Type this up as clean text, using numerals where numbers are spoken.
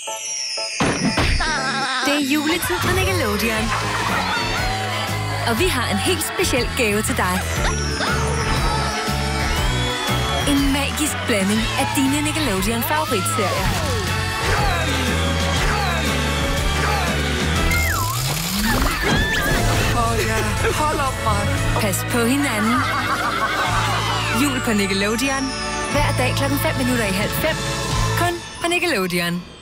Det er juletid på Nickelodeon. Og vi har en helt speciel gave til dig. En magisk blanding af dine Nickelodeon-favoritserier. Hold op, Mark. Pas på hinanden. Jul på Nickelodeon. Hver dag 5:05. Kun på Nickelodeon.